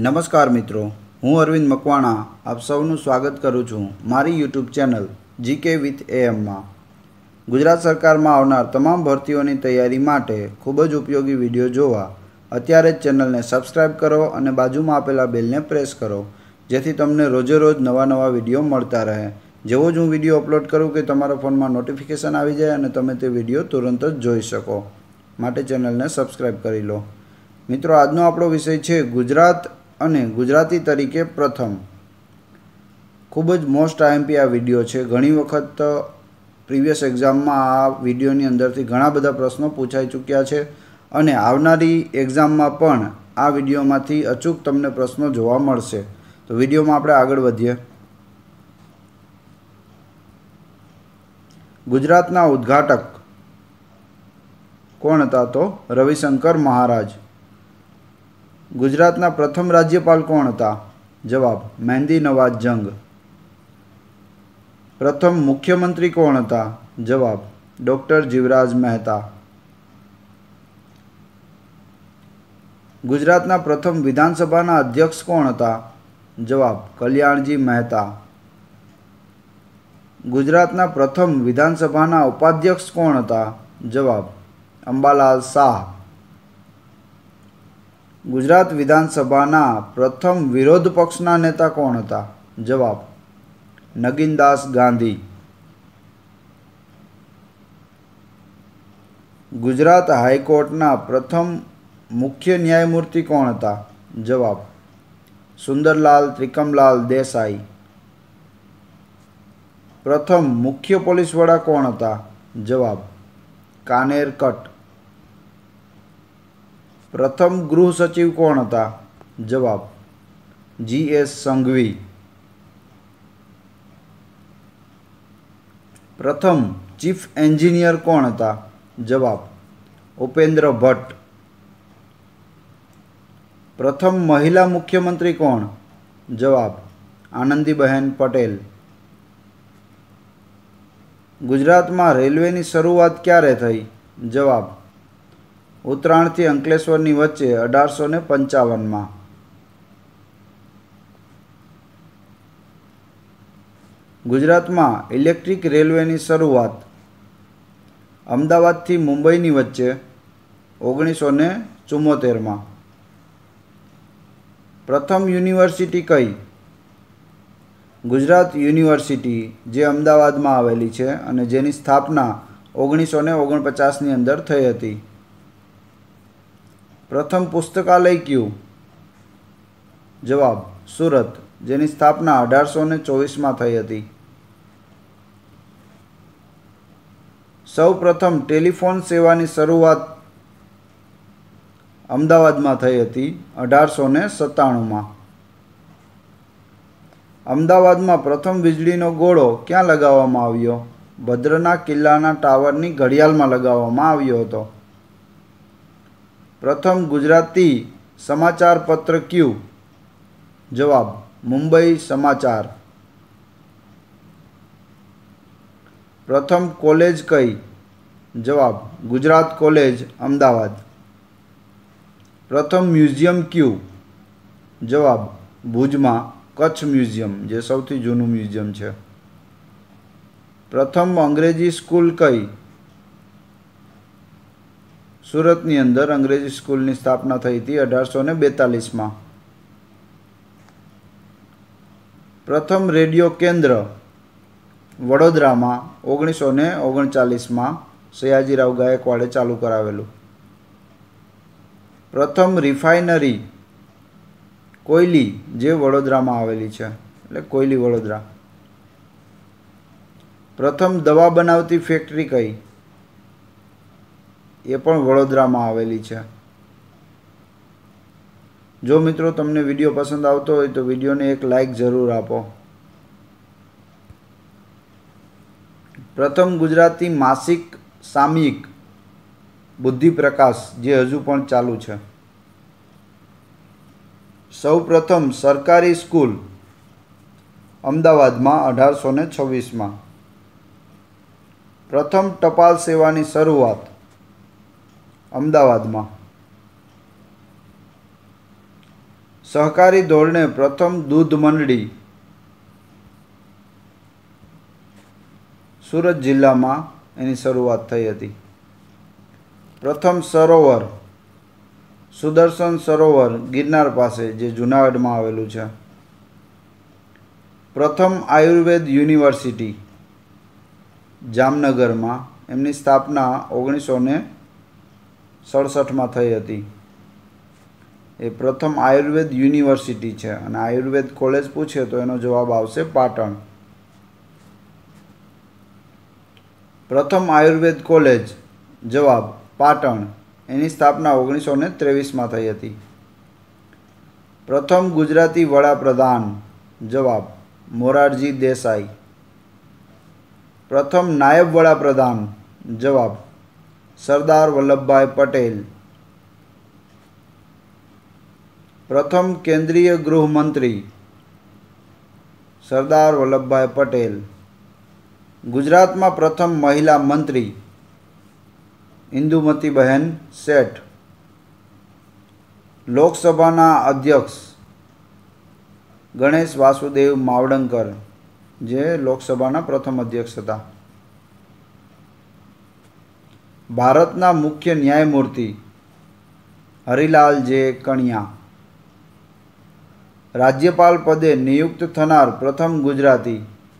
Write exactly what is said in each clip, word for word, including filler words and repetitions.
नमस्कार मित्रों, हूँ अरविंद मकवाणा आप सौનું સ્વાગત કરું છું મારી YouTube channel GK with AM માં। ગુજરાત સરકારમાં આવનાર તમામ ભરતીઓની તૈયારી માટે ખૂબ જ ઉપયોગી વિડીયો જોવા અત્યારે જ ચેનલને સબસ્ક્રાઇબ કરો અને બાજુમાં આપેલા બેલને પ્રેસ કરો, જેથી તમને રોજે રોજ નવા નવા વિડીયો મળતા રહે। જેવો જ હું વિડીયો અપલોડ કરું કે તમારા ફોનમાં નોટિફિકેશન આવી જાય અને તમે તે વિડીયો તુરંત જ જોઈ શકો, માટે ચેનલને સબસ્ક્રાઇબ કરી લો। મિત્રો, આજનો આપણો વિષય છે ગુજરાત અને ગુજરાતી તરીકે પ્રથમ। ખૂબ જ મોસ્ટ આઈએમપી આ વિડીયો છે। ઘણી વખત પ્રીવિયસ એક્ઝામમાં આ વિડીયોની અંદરથી ઘણા બધા પ્રશ્નો પૂછાઈ ચૂક્યા છે અને આવનારી એક્ઝામમાં પણ આ વિડીયોમાંથી અચૂક તમને પ્રશ્નો જોવા મળશે। તો વિડીયોમાં આપણે આગળ વધીએ। ગુજરાતના ઉદ્ઘાટક કોણ હતા? તો રવિશંકર મહારાજ। ગુજરાતના પ્રથમ રાજ્યપાલ કોણ હતા? જવાબ મહેંદી નવાઝ જંગ। પ્રથમ મુખ્યમંત્રી કોણ હતા? જવાબ ડૉક્ટર જીવરાજ મહેતા। ગુજરાતના પ્રથમ વિધાનસભાના અધ્યક્ષ કોણ હતા? જવાબ કલ્યાણજી મહેતા। ગુજરાતના પ્રથમ વિધાનસભાના ઉપાધ્યક્ષ કોણ હતા? જવાબ અંબાલાલ શાહ। ગુજરાત વિધાનસભાના પ્રથમ વિરોધ પક્ષના નેતા કોણ હતા? જવાબ નગીનદાસ ગાંધી। ગુજરાત હાઈકોર્ટના પ્રથમ મુખ્ય ન્યાયમૂર્તિ કોણ હતા? જવાબ સુંદરલાલ ત્રિકમલાલ દેસાઈ। પ્રથમ મુખ્ય પોલીસ વડા કોણ હતા? જવાબ કાનેર કટ। પ્રથમ ગૃહ સચિવ કોણ હતા? જવાબ જી એસ સંઘવી। પ્રથમ ચીફ એન્જિનિયર કોણ હતા? જવાબ ઉપેન્દ્ર ભટ્ટ। પ્રથમ મહિલા મુખ્યમંત્રી કોણ? જવાબ આનંદીબહેન પટેલ। ગુજરાતમાં રેલવેની શરૂઆત ક્યારે થઈ? જવાબ ઉત્તરાયણથી અંકલેશ્વરની વચ્ચે અઢારસો ને પંચાવનમાં। ગુજરાતમાં ઇલેક્ટ્રિક રેલવેની શરૂઆત અમદાવાદથી મુંબઈની વચ્ચે ઓગણીસો ને ચુમ્મોતેરમાં। પ્રથમ યુનિવર્સિટી કઈ? ગુજરાત યુનિવર્સિટી, જે અમદાવાદમાં આવેલી છે અને જેની સ્થાપના ઓગણીસો ને ઓગણપચાસની અંદર થઈ હતી। પ્રથમ પુસ્તકાલય કયું? જવાબ સુરત, જેની સ્થાપના અઢારસો ને ચોવીસમાં થઈ હતી। સૌ પ્રથમ ટેલિફોન સેવાની શરૂઆત અમદાવાદમાં થઈ હતી અઢારસો ને સત્તાણુંમાં। અમદાવાદમાં પ્રથમ વીજળીનો ગોળો ક્યાં લગાવવામાં આવ્યો? ભદ્રના કિલ્લાના ટાવરની ઘડિયાળમાં લગાવવામાં આવ્યો હતો। પ્રથમ ગુજરાતી સમાચાર પત્ર કયું? જવાબ મુંબઈ સમાચાર। પ્રથમ કોલેજ કઈ? જવાબ ગુજરાત કોલેજ અમદાવાદ। પ્રથમ મ્યુઝિયમ કયું? જવાબ ભુજમાં કચ્છ મ્યુઝિયમ, જે સૌથી જૂનું મ્યુઝિયમ છે। પ્રથમ અંગ્રેજી સ્કૂલ કઈ? સુરતની અંદર અંગ્રેજી સ્કૂલની સ્થાપના થઈ હતી અઢારસો ને બેતાલીસમાં। પ્રથમ રેડિયો કેન્દ્ર વડોદરામાં ઓગણીસો ને ઓગણચાલીસમાં સયાજીરાવ ગાયકવાડે ચાલુ કરાવેલું। પ્રથમ રિફાઇનરી કોયલી, જે વડોદરામાં આવેલી છે, એટલે કોયલી વડોદરા। પ્રથમ દવા બનાવતી ફેક્ટરી કઈ? એ પણ વડોદરામાં આવેલી છે। જો મિત્રો તમને વિડીયો પસંદ આવતો હોય તો વિડીયોને એક લાઈક જરૂર આપો। પ્રથમ ગુજરાતી માસિક સામયિક બુદ્ધિપ્રકાશ, જે હજુ પણ ચાલુ છે। સૌ પ્રથમ સરકારી સ્કૂલ અમદાવાદમાં અઢારસો ને છવ્વીસમાં। પ્રથમ ટપાલ સેવાની શરૂઆત અમદાવાદમાં। સહકારી ધોરણે પ્રથમ દૂધ મંડળી સુરત જિલ્લામાં એની શરૂઆત થઈ હતી. પ્રથમ સરોવર સુદર્શન સરોવર ગિરનાર પાસે જે જૂનાગઢમાં આવેલું છે. પ્રથમ આયુર્વેદ યુનિવર્સિટી જામનગરમાં, એમની સ્થાપના ઓગણીસો ને સડસઠમાં થઈ હતી. એ પ્રથમ આયુર્વેદ યુનિવર્સિટી છે અને આયુર્વેદ કોલેજ પૂછે તો એનો જવાબ આવશે પાટણ. પ્રથમ આયુર્વેદ કોલેજ જવાબ પાટણ, એની સ્થાપના ઓગણીસો ને ત્રેવીસમાં થઈ હતી. પ્રથમ ગુજરાતી વડાપ્રધાન જવાબ મોરારજી દેસાઈ. પ્રથમ નાયબ વડાપ્રધાન જવાબ સરદાર વલ્લભભાઈ પટેલ. પ્રથમ કેન્દ્રીય ગૃહમંત્રી સરદાર વલ્લભભાઈ પટેલ. ગુજરાતમાં પ્રથમ મહિલા મંત્રી ઇન્દુમતીબહેન શેઠ. લોકસભાના અધ્યક્ષ ગણેશ વાસુદેવ માવડંકર, જે લોકસભાના પ્રથમ અધ્યક્ષ હતા. ભારતના મુખ્ય ન્યાયમૂર્તિ હરિલાલ જે કણિયા. રાજ્યપાલ પદે નિયુક્ત થનાર પ્રથમ ગુજરાતી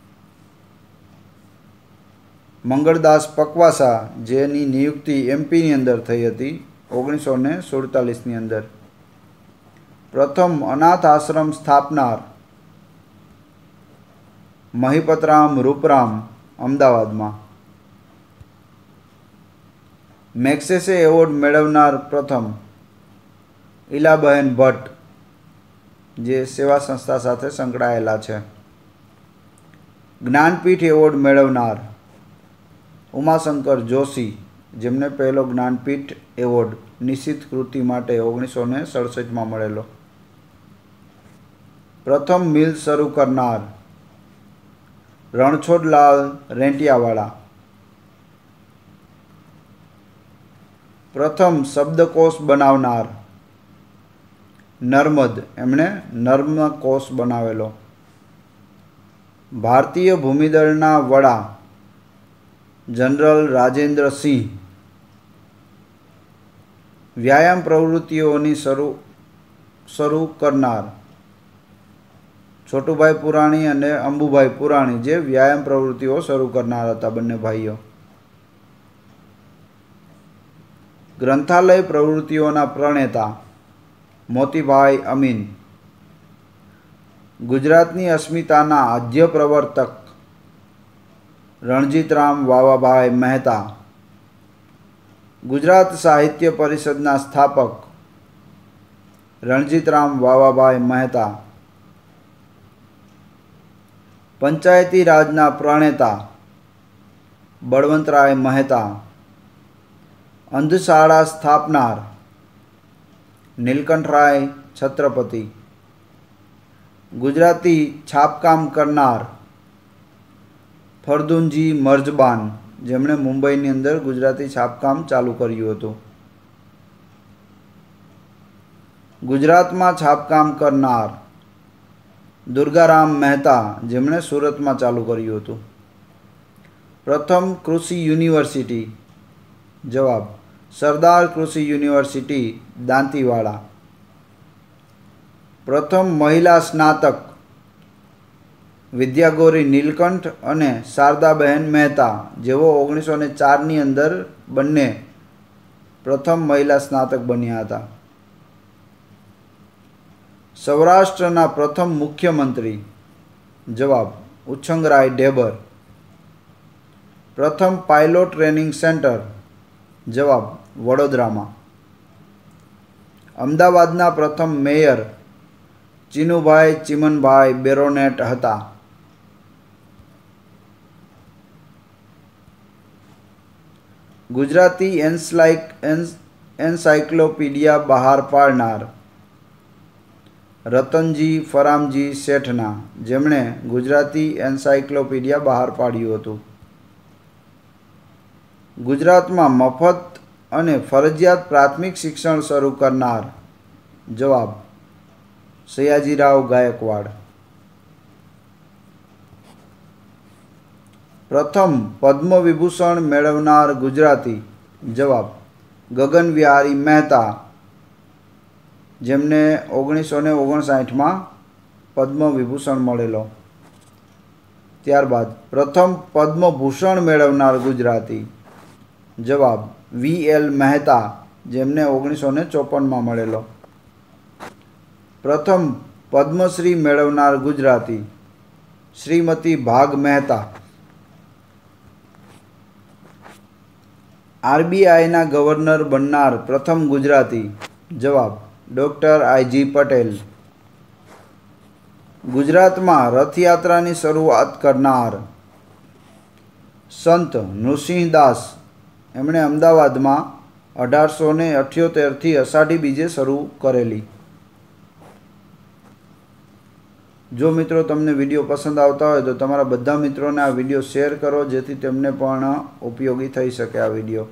મંગળદાસ પકવાસા, જેની નિયુક્તિ એમપીની અંદર થઈ હતી ઓગણીસો ને સુડતાલીસની અંદર. પ્રથમ અનાથ આશ્રમ સ્થાપનાર મહિપતરામ રૂપરામ, અમદાવાદમાં. મેક્સેસે એવોર્ડ મેળવનાર પ્રથમ ઈલાબહેન ભટ્ટ, જે સેવા સંસ્થા સાથે સંકળાયેલા છે. જ્ઞાનપીઠ એવોર્ડ મેળવનાર ઉમાશંકર જોશી, જેમને પહેલો જ્ઞાનપીઠ એવોર્ડ નિશ્ચિત કૃતિ માટે ઓગણીસો ને સડસઠમાં મળેલો. પ્રથમ મિલ શરૂ કરનાર રણછોડલાલ રેંટિયાવાળા. પ્રથમ શબ્દકોશ બનાવનાર નર્મદ, એમણે નર્મકોશ બનાવેલો. ભારતીય ભૂમિદળના વડા જનરલ રાજેન્દ્ર સિંહ. વ્યાયામ પ્રવૃત્તિઓની શરૂ શરૂ કરનાર છોટુભાઈ પુરાણી અને અંબુભાઈ પુરાણી, જે વ્યાયામ પ્રવૃત્તિઓ શરૂ કરનાર હતા બંને ભાઈઓ. ગ્રંથાલય પ્રવૃત્તિઓના પ્રણેતા મોતીભાઈ અમીન. ગુજરાતની અસ્મિતાના આદ્ય પ્રવર્તક રણજીતરામ વાવાભાઈ મહેતા. ગુજરાત સાહિત્ય પરિષદના સ્થાપક રણજીતરામ વાવાભાઈ મહેતા. પંચાયતી રાજના પ્રણેતા બળવંતરાય મહેતા. અંધશાળા સ્થાપનાર નીલકંઠરાય છત્રપતિ. ગુજરાતી છાપકામ કરનાર ફરદુનજી મર્જબાન, જેમણે મુંબઈની અંદર ગુજરાતી છાપકામ ચાલુ કર્યું હતું. ગુજરાતમાં છાપકામ કરનાર દુર્ગારામ મહેતા, જેમણે સુરતમાં ચાલુ કર્યું હતું. પ્રથમ કૃષિ યુનિવર્સિટી જવાબ સરદાર કૃષિ યુનિવર્સિટી દાંતીવાડા. પ્રથમ મહિલા સ્નાતક વિદ્યાગૌરી નીલકંઠ અને શારદાબહેન મહેતા, જેઓ ઓગણીસો ને ચારની અંદર બંને પ્રથમ મહિલા સ્નાતક બન્યા હતા. સૌરાષ્ટ્રના પ્રથમ મુખ્યમંત્રી જવાબ ઉછંગરાય ઢેબર. પ્રથમ પાયલોટ ટ્રેનિંગ સેન્ટર જવાબ વડોદરામાં. અમદાવાદના પ્રથમ મેયર ચીનુભાઈ ચીમનભાઈ બેરોનેટ હતા. ગુજરાતી એન્સલાઇક એન્સાઇક્લોપીડિયા બહાર પાડનાર રતનજી ફરામજી શેઠના, જેમણે ગુજરાતી એન્સાઇક્લોપીડિયા બહાર પાડ્યું હતું. ગુજરાતમાં મફત અને ફરજિયાત પ્રાથમિક શિક્ષણ શરૂ કરનાર જવાબ સયાજીરાવ ગાયકવાડ. પ્રથમ પદ્મ વિભૂષણ મેળવનાર ગુજરાતી. જવાબ ગગન વિહારી મહેતા, જેમને ઓગણીસો ને ઓગણસાઠમાં પદ્મ વિભૂષણ મળેલો. ત્યારબાદ પ્રથમ પદ્મભૂષણ મેળવનાર ગુજરાતી. જવાબ વી એલ મહેતા, જેમને ઓગણીસો ને ચોપનમાં મળેલો. પ્રથમ પદ્મશ્રી મેળવનાર ગુજરાતી. શ્રીમતી ભાગ મહેતા. આરબીઆઈના ગવર્નર બનનાર પ્રથમ ગુજરાતી. જવાબ ડૉક્ટર આઈજી પટેલ. ગુજરાતમાં રથયાત્રાની શરૂઆત કરનાર. સંત નૃસિંહદાસ, એમણે અમદાવાદમાં અઢારસો ને અઠ્યોતેરથી અષાઢી બીજે શરૂ કરેલી. જો મિત્રો તમને વિડીયો પસંદ આવતા હોય તો તમારા બધા મિત્રોને આ વિડીયો શેર કરો, જેથી તેમને પણ ઉપયોગી થઈ શકે આ વિડીયો.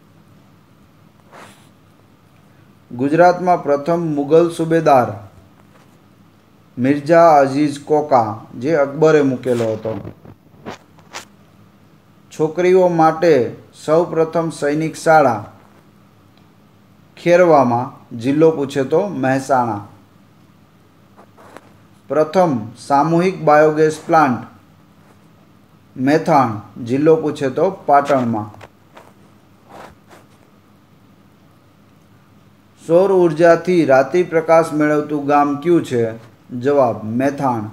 ગુજરાતમાં પ્રથમ મુગલ સુબેદાર મિર્ઝા અઝીઝ કોકા, જે અકબરે મૂકેલો હતો. છોકરીઓ માટે સૌ પ્રથમ સૈનિક શાળા. ખેરવામાં, જિલ્લો પૂછે તો મહેસાણા. પ્રથમ સામૂહિક બાયોગેસ પ્લાન્ટ. મેથાણ, જિલ્લો પૂછે તો પાટણમાં. સૌર ઉર્જાથી રાત્રિ પ્રકાશ મેળવતું ગામ કયું છે? જવાબ મેથાણ.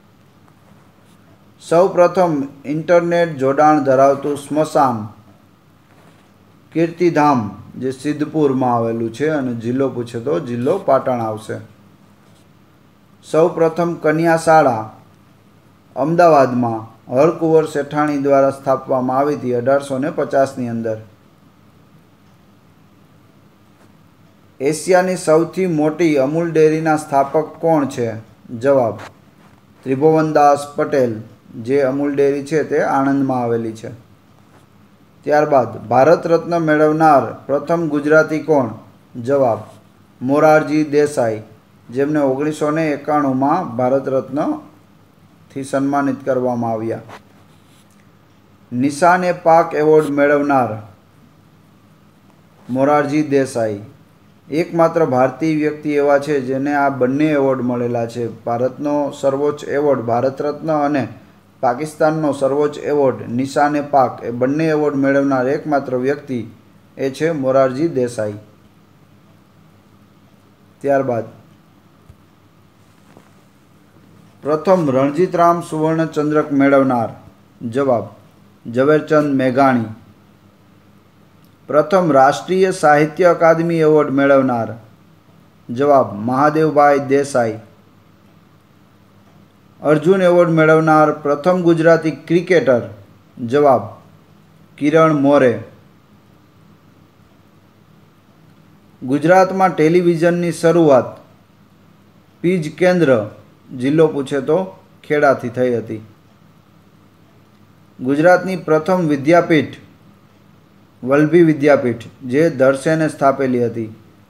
સૌ પ્રથમ ઇન્ટરનેટ જોડાણ ધરાવતું સ્મશાન. કીર્તિધામ, જે સિદ્ધપુરમાં આવેલું છે, અને જિલ્લો પૂછે તો જિલ્લો પાટણ આવશે. સૌ પ્રથમ કન્યા શાળા અમદાવાદમાં હરકુંવર શેઠાણી દ્વારા સ્થાપવામાં આવી હતી અઢારસો ને પચાસની અંદર. એશિયાની સૌથી મોટી અમૂલ ડેરીના સ્થાપક કોણ છે? જવાબ ત્રિભુવનદાસ પટેલ, જે અમૂલ ડેરી છે તે આણંદમાં આવેલી છે. ત્યારબાદ ભારત રત્ન મેળવનાર પ્રથમ ગુજરાતી કોણ? જવાબ મોરારજી દેસાઈ, જેમને ઓગણીસો ને એકાણુંમાં ભારત રત્નથી સન્માનિત કરવામાં આવ્યા. નિશાન એ પાક એવોર્ડ મેળવનાર મોરારજી દેસાઈ. એકમાત્ર ભારતીય વ્યક્તિ એવા છે જેને આ બંને એવોર્ડ મળેલા છે. ભારતનો સર્વોચ્ચ એવોર્ડ ભારત રત્ન અને પાકિસ્તાનનો સર્વોચ્ચ એવોર્ડ નિશાન એ પાક, એ બંને એવોર્ડ મેળવનાર એકમાત્ર વ્યક્તિ એ છે મોરારજી દેસાઈ. ત્યારબાદ પ્રથમ રણજીતરામ સુવર્ણચંદ્રક મેળવનાર. જવાબ ઝવેરચંદ મેઘાણી. પ્રથમ રાષ્ટ્રીય સાહિત્ય અકાદમી એવોર્ડ મેળવનાર. જવાબ મહાદેવભાઈ દેસાઈ. અર્જુન એવોર્ડ મેળવનાર પ્રથમ ગુજરાતી ક્રિકેટર. જવાબ કિરણ મોરે. ગુજરાતમાં ટેલિવિઝનની શરૂઆત પીજ કેન્દ્ર, જિલ્લો પૂછે તો ખેડાથી થઈ હતી. ગુજરાતની પ્રથમ વિદ્યાપીઠ વલ્લભી વિદ્યાપીઠ, જે દર્શને સ્થાપેલી હતી.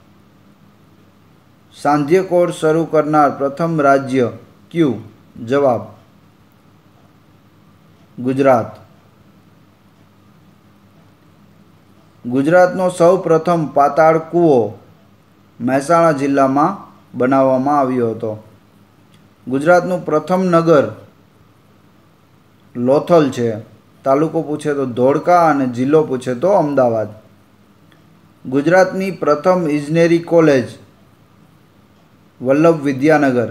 સાંધ્ય કોર્સ શરૂ કરનાર પ્રથમ રાજ્ય કયું? જવાબ ગુજરાત. ગુજરાતનો સૌ પ્રથમ પાતાળ કૂવો મહેસાણા જિલ્લામાં બનાવવામાં આવ્યો હતો. ગુજરાતનું પ્રથમ નગર લોથલ છે, તાલુકો પૂછે તો ધોળકા અને જિલ્લો પૂછે તો અમદાવાદ. ગુજરાતની પ્રથમ ઇજનેરી કોલેજ વલ્લભ વિદ્યાનગર.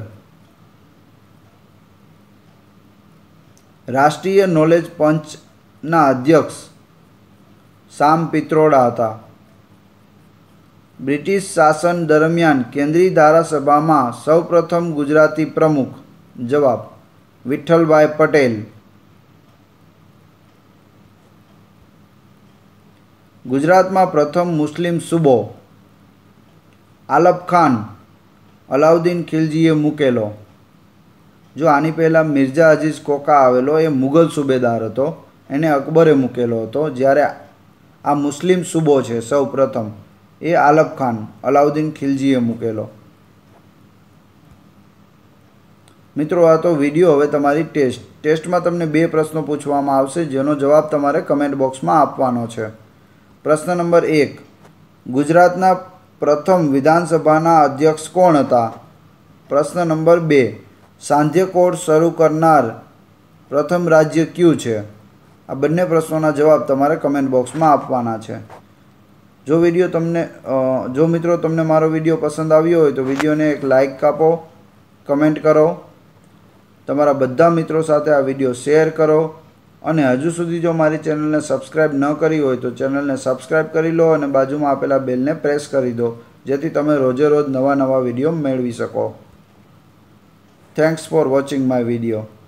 રાષ્ટ્રીય નોલેજ પંચના અધ્યક્ષ સામ પિત્રોડા હતા. બ્રિટિશ શાસન દરમિયાન કેન્દ્રીય ધારાસભામાં સૌપ્રથમ ગુજરાતી પ્રમુખ. જવાબ વિઠ્ઠલભાઈ પટેલ. ગુજરાતમાં પ્રથમ મુસ્લિમ સૂબો આલપ ખાન અલાઉદ્દીન ખિલજીએ મૂકેલો. જો આની પહેલાં મિર્ઝા અઝીઝ કોકા આવેલો, એ મુગલ સુબેદાર હતો, એને અકબરે મૂકેલો હતો. જ્યારે આ મુસ્લિમ સૂબો છે સૌ પ્રથમ, એ આલપ ખાન અલાઉદ્દીન ખિલજીએ મૂકેલો. મિત્રો, આ તો વિડીયો. હવે તમારી ટેસ્ટ ટેસ્ટમાં તમને બે પ્રશ્નો પૂછવામાં આવશે, જેનો જવાબ તમારે કમેન્ટ બોક્સમાં આપવાનો છે. પ્રશ્ન નંબર એક, ગુજરાતના પ્રથમ વિધાનસભાના અધ્યક્ષ કોણ હતા? પ્રશ્ન નંબર બે, સાંધ્ય કોડ શરૂ કરનાર પ્રથમ રાજ્ય કયું છે? આ બંને પ્રશ્નોના જવાબ તમારે કમેન્ટ બોક્સમાં આપવાના છે. જો વિડીયો તમને જો મિત્રો તમને મારો વિડીયો પસંદ આવ્યો હોય તો વિડીયોને એક લાઇક આપો, કમેન્ટ કરો, તમારા બધા મિત્રો સાથે આ વિડીયો શેર કરો અને હજુ સુધી જો મારી ચેનલને સબસ્ક્રાઈબ ન કરી હોય તો ચેનલને સબસ્ક્રાઈબ કરી લો અને બાજુમાં આપેલા બેલને પ્રેસ કરી દો, જેથી તમે રોજે રોજ નવા નવા વિડીયો મેળવી શકો. Thanks for watching my video.